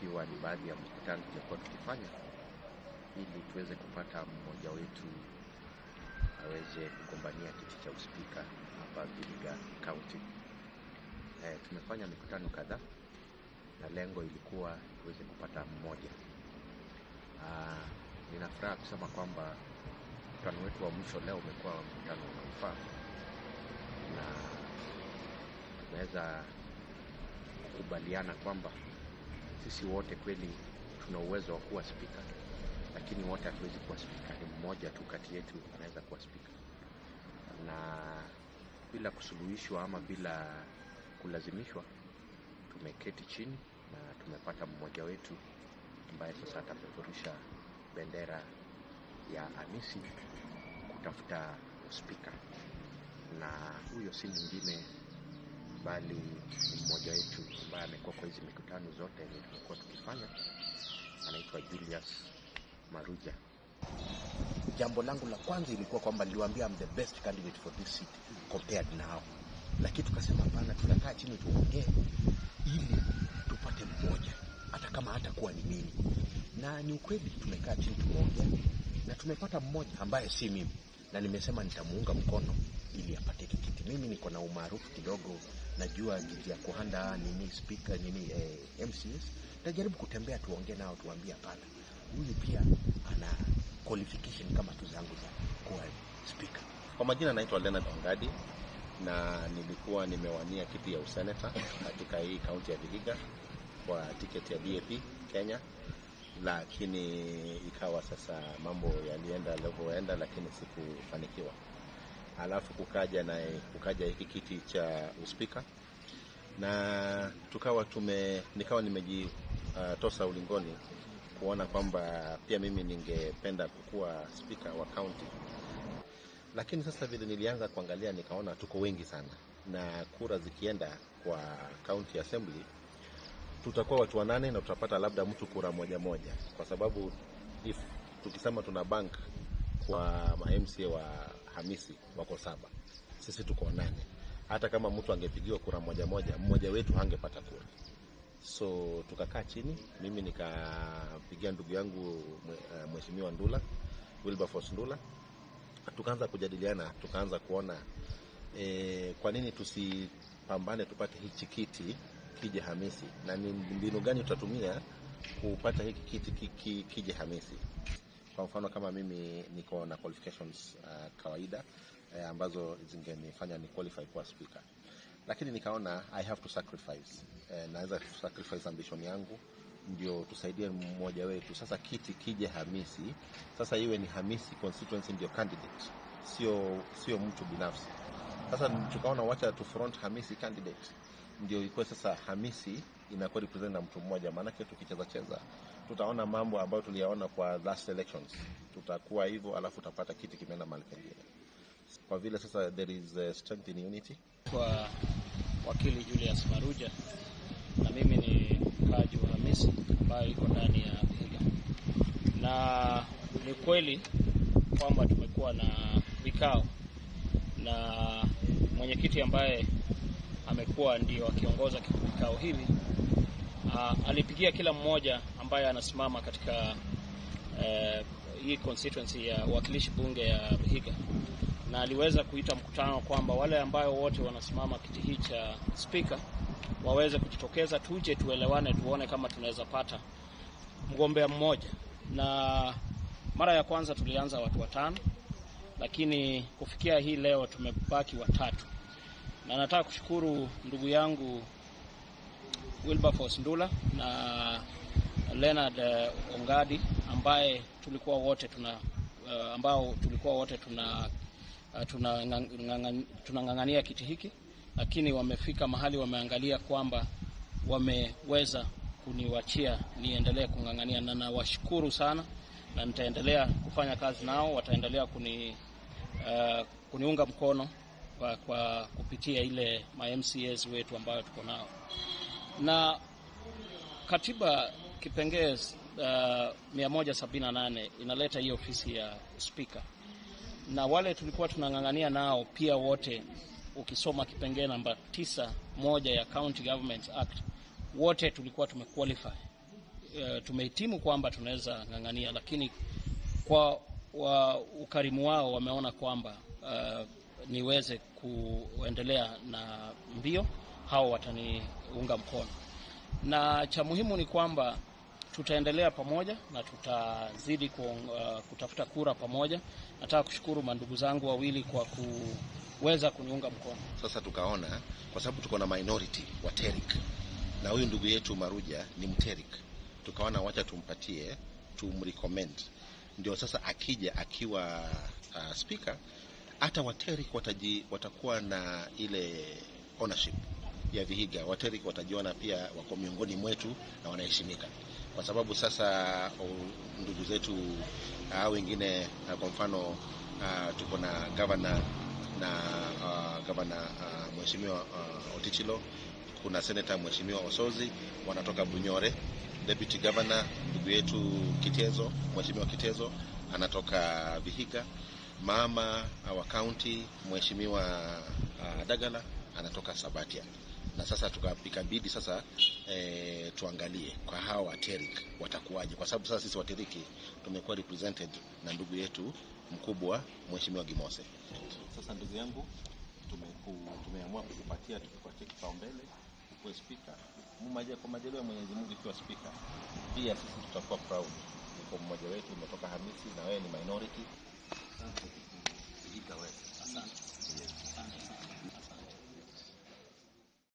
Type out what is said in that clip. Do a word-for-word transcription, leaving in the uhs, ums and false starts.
ikiwa ni baadhi ya mikutano tulikuwa tukifanya ili tuweze kupata mmoja wetu aweze kugombania kiti cha uspika hapa Vihiga County. Eh, tumefanya mikutano kadhaa na lengo ilikuwa tuweze kupata mmoja. Ah, nina furaha kusema kwamba mkutano wetu wa mwisho leo umekuwa mkutano unaofaa na tunaweza kukubaliana kwamba sisi wote kweli tuna uwezo wa kuwa spika, lakini wote hatuwezi kuwa spika. Ni mmoja tu kati yetu anaweza kuwa spika, na bila kusuluhishwa ama bila kulazimishwa tumeketi chini na tumepata mmoja wetu ambaye sasa atapeperusha bendera ya Hamisi kutafuta spika, na huyo si mwingine bali mmoja wetu ambaye amekuwa kwa hizi mikutano zote ni tumekuwa tukifanya, anaitwa Julius Maruja. Jambo langu la kwanza ilikuwa kwamba niliwaambia I'm the best candidate for this seat compared now, lakini tukasema hapana, tutakaa chini tuongee ili tupate mmoja hata kama hata kuwa ni mimi. Na ni ukweli tumekaa chini tumeongea na tumepata mmoja ambaye si mimi, na nimesema nitamuunga mkono ili apate kiti. Mimi niko na umaarufu kidogo, najua jinsi ya kuhanda nini speaker nini eh, M C S. Tajaribu kutembea tuongee nao tuambie hapana, huyu pia ana qualification kama tu zangu za kuwa speaker. Kwa majina naitwa Leonard Ongadi na nilikuwa nimewania kiti ya useneta katika hii kaunti ya Vihiga kwa tiketi ya D A P Kenya, lakini ikawa sasa mambo yalienda yalivyoenda, lakini sikufanikiwa. Alafu kukaja na kukaja hiki kiti cha uspika na tukawa tume nikawa nimejitosa uh, ulingoni kuona kwamba pia mimi ningependa kukuwa speaker wa county. Lakini sasa vile nilianza kuangalia nikaona tuko wengi sana, na kura zikienda kwa County Assembly tutakuwa watu wanane na tutapata labda mtu kura moja moja, kwa sababu if tukisema tuna bank kwa ma M C A wa Hamisi wako saba, sisi tuko nane. Hata kama mtu angepigiwa kura moja moja, mmoja wetu hangepata kura. So tukakaa chini, mimi nikapigia ndugu yangu Mheshimiwa Ndula, Wilberforce Ndula, tukaanza kujadiliana, tukaanza kuona e, kwa nini tusipambane tupate hichi kiti kije Hamisi, na ni mbinu gani tutatumia kupata hiki kiti kiki, kije Hamisi. Kwa mfano kama mimi niko na qualifications uh, kawaida eh, ambazo zingenifanya ni qualify kuwa speaker, lakini nikaona I have to sacrifice eh, naweza sacrifice ambition yangu ndio tusaidie mmoja wetu. Sasa kiti kije Hamisi, sasa iwe ni Hamisi constituency ndio candidate, sio sio mtu binafsi. Sasa tukaona wacha tu front Hamisi candidate ndio ikuwe sasa Hamisi inakuwa represent na mtu mmoja, maana kitu kicheza cheza tutaona mambo ambayo tuliyaona kwa last elections, tutakuwa hivyo alafu utapata kiti kimeenda mahali pengine. Kwa vile sasa there is a strength in unity. Kwa wakili Julius Maruja, na mimi ni mkaji wa Hamisi ambayo iko ndani ya Vihiga, na ni kweli kwamba tumekuwa na vikao na mwenyekiti ambaye amekuwa ndio akiongoza vikao hivi. Uh, alipigia kila mmoja ambaye anasimama katika uh, hii constituency ya wakilishi bunge ya Vihiga, na aliweza kuita mkutano kwamba wale ambao wote wanasimama kiti hii cha speaker waweze kujitokeza, tuje tuelewane, tuone kama tunaweza pata mgombea mmoja. Na mara ya kwanza tulianza watu watano, lakini kufikia hii leo tumebaki watatu. Na nataka kushukuru ndugu yangu Wilberforce Ndula na Leonard uh, Ongadi ambaye tulikuwa wote tuna uh, ambao tulikuwa wote tuna uh, tunang'ang'ania tuna kiti hiki, lakini wamefika mahali wameangalia kwamba wameweza kuniwachia niendelee kung'ang'ania, na nawashukuru sana, na nitaendelea kufanya kazi nao. Wataendelea kuni uh, kuniunga mkono kwa, kwa kupitia ile ma M C As wetu ambayo tuko nao. Na katiba kipengee uh, mia moja sabini na nane inaleta hii ofisi ya speaker, na wale tulikuwa tunang'ang'ania nao pia wote, ukisoma kipengee namba tisa moja ya County Government Act, wote tulikuwa tumequalify uh, tumehitimu kwamba tunaweza ng'ang'ania, lakini kwa wa ukarimu wao wameona kwamba uh, niweze kuendelea na mbio, hao wataniunga mkono. Na cha muhimu ni kwamba tutaendelea pamoja na tutazidi ku, uh, kutafuta kura pamoja. Nataka kushukuru mandugu zangu wawili kwa kuweza kuniunga mkono. Sasa tukaona kwa sababu tuko na minority wa Terik na huyu ndugu yetu Maruja ni Mterik, tukaona wacha tumpatie, tumrecommend, ndio sasa akija akiwa uh, speaker, hata wa Terik wataji watakuwa na ile ownership ya Vihiga. Wa Terik watajiona pia wako miongoni mwetu na wanaheshimika, kwa sababu sasa ndugu zetu uh, wengine uh, kwa mfano uh, tuko na governor na uh, governor uh, mheshimiwa uh, Otichilo, kuna senator mheshimiwa Osozi wanatoka Bunyore, deputy governor ndugu yetu Kitezo, mheshimiwa Kitezo anatoka Vihiga, mama wa county mheshimiwa uh, Dagala anatoka Sabatia. Na sasa tukapika bidi sasa e, tuangalie kwa hawa wa Terik watakuwaje, kwa sababu sasa sisi wa Teriki tumekuwa represented na ndugu yetu mkubwa mheshimiwa Gimose. Sasa ndugu yangu, tumeku tumeamua kukupatia tukupatie kipaumbele kwa speaker. Mmoja kwa majaliwa ya Mwenyezi Mungu ikiwa speaker, pia sisi tutakuwa proud kwa mmoja wetu umetoka Hamisi na wewe ni minority.